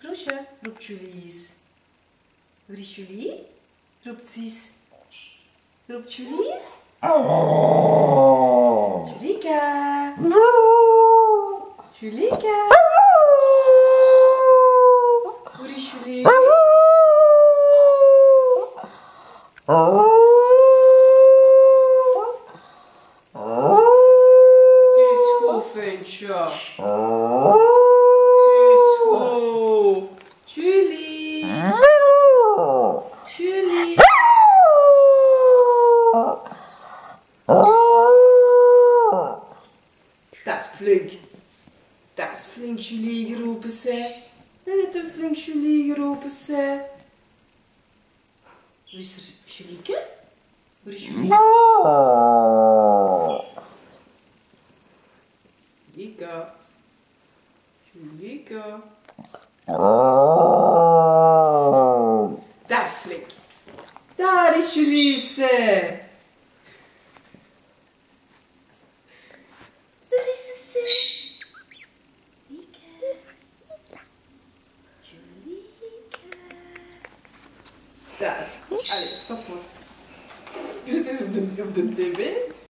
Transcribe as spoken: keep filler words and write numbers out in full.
Roosje, roept Julie eens. Waar is Julie? Roept Sis. Roept Julie eens? Julieka. Julieka. Waar is Julie? Het is goed, ventje. Het is goed. Julie. Julie. Dat is flink. Dat is flink Julie geroepen, zij. Net een flink Julie geroepen, zij. Waar is er Julieke? Waar is Julie? Julieka. Julieka. Dat is flink. Daar is Julie, zij. Daar is ze, zij. Dat is goed. Allee, stop maar. Je zit eens op de, op de tv.